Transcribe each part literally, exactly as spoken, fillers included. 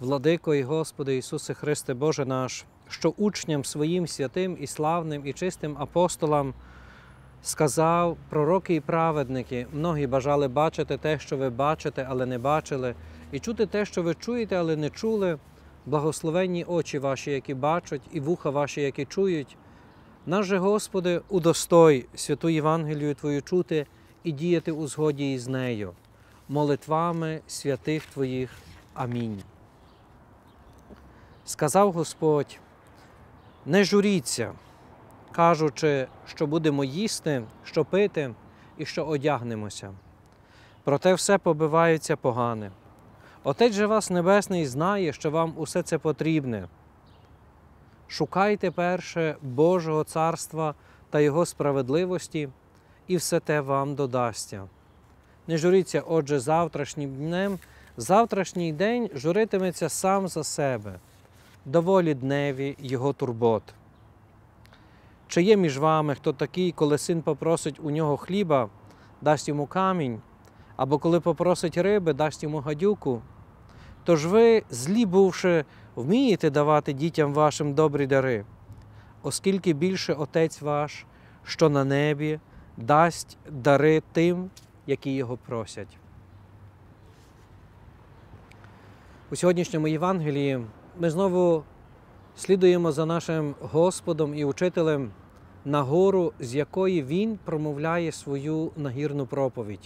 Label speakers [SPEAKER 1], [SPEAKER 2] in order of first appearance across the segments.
[SPEAKER 1] Владико і Господи Ісусе Христе, Боже наш, що учням своїм святим і славним і чистим апостолам сказав: пророки і праведники, многі бажали бачити те, що ви бачите, але не бачили, і чути те, що ви чуєте, але не чули. Благословенні очі ваші, які бачать, і вуха ваші, які чують. Наш же, Господи, удостой святу Євангелію Твою чути і діяти у згоді із нею. Молитвами святих Твоїх. Амінь. Сказав Господь: не журіться, кажучи, що будемо їсти, що пити і що одягнемося. Проте все побивається погане. Отець же вас Небесний знає, що вам усе це потрібне. Шукайте перше Божого царства та Його справедливості, і все те вам додасться. Не журіться, отже, завтрашнім днем. Завтрашній день журитиметься сам за себе. Доволі дневі його турбот. Чи є між вами хто такий, коли син попросить у нього хліба, дасть йому камінь, або коли попросить риби, дасть йому гадюку? Тож ви, злі бувши, вмієте давати дітям вашим добрі дари, оскільки більше Отець ваш, що на небі, дасть дари тим, які його просять. У сьогоднішньому Євангелії ми знову слідуємо за нашим Господом і Учителем на гору, з якої Він промовляє свою нагірну проповідь.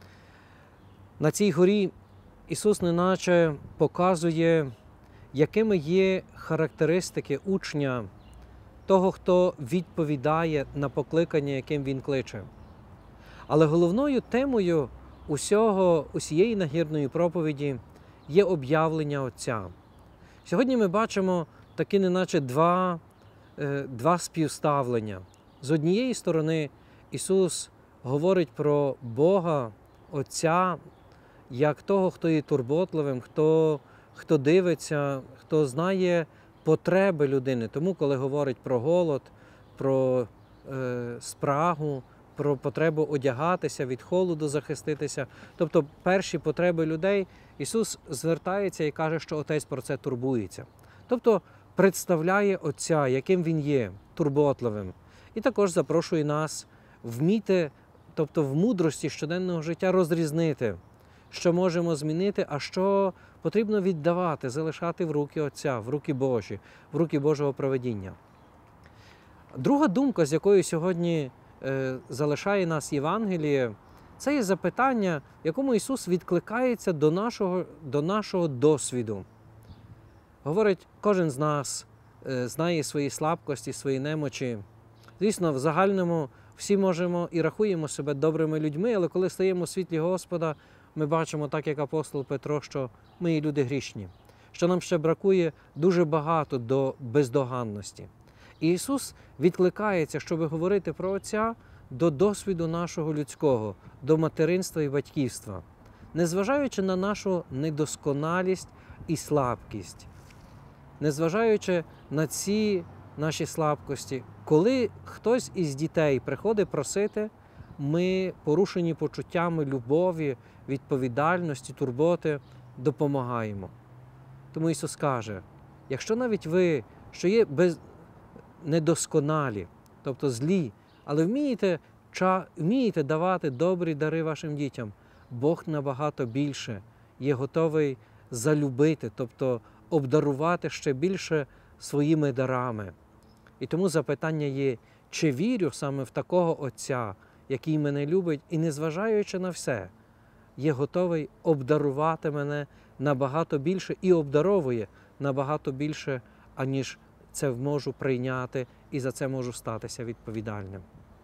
[SPEAKER 1] На цій горі Ісус неначе показує, якими є характеристики учня, того, хто відповідає на покликання, яким Він кличе. Але головною темою усього, усієї нагірної проповіді є об'явлення Отця. Сьогодні ми бачимо такі неначе два, два співставлення. З однієї сторони Ісус говорить про Бога, Отця, як того, хто є турботливим, хто, хто дивиться, хто знає потреби людини. Тому, коли говорить про голод, про е, спрагу, про потребу одягатися, від холоду захиститися, тобто перші потреби людей, Ісус звертається і каже, що Отець про це турбується. Тобто представляє Отця, яким Він є, турботливим. І також запрошує нас вміти, тобто в мудрості щоденного життя розрізнити, що можемо змінити, а що потрібно віддавати, залишати в руки Отця, в руки Божі, в руки Божого провидіння. Друга думка, з якою сьогодні е, залишає нас Євангеліє, це є запитання, в якому Ісус відкликається до нашого, до нашого досвіду. Говорить, кожен з нас е, знає свої слабкості, свої немочі. Звісно, в загальному всі можемо і рахуємо себе добрими людьми, але коли стаємо у світлі Господа, ми бачимо, так як апостол Петро, що ми є люди грішні, що нам ще бракує дуже багато до бездоганності. І Ісус відкликається, щоб говорити про Отця, до досвіду нашого людського, до материнства і батьківства, незважаючи на нашу недосконалість і слабкість, незважаючи на ці наші слабкості. Коли хтось із дітей приходить просити, ми, порушені почуттями любові, відповідальності, турботи, допомагаємо. Тому Ісус каже, якщо навіть ви, що є без... недосконалі, тобто злі, але вмієте, ча... вмієте давати добрі дари вашим дітям, Бог набагато більше є готовий залюбити, тобто обдарувати ще більше своїми дарами. І тому запитання є, чи вірю саме в такого Отця, який мене любить і, незважаючи на все, є готовий обдарувати мене набагато більше і обдаровує набагато більше, аніж це можу прийняти і за це можу статися відповідальним.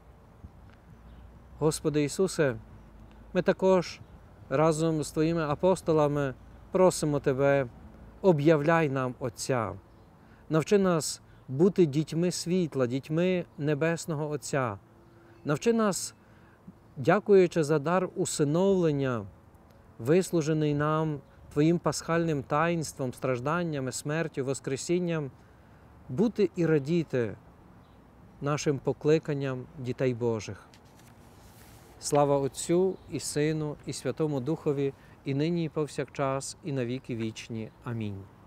[SPEAKER 1] Господи Ісусе, ми також разом з Твоїми апостолами просимо Тебе, об'являй нам Отця, навчи нас бути дітьми світла, дітьми Небесного Отця, навчи нас, дякуючи за дар усиновлення, вислужений нам Твоїм пасхальним таїнством, стражданнями, смертю, воскресінням, бути і радіти нашим покликанням дітей Божих. Слава Отцю і Сину, і Святому Духові, і нині, і повсякчас, і на віки вічні. Амінь.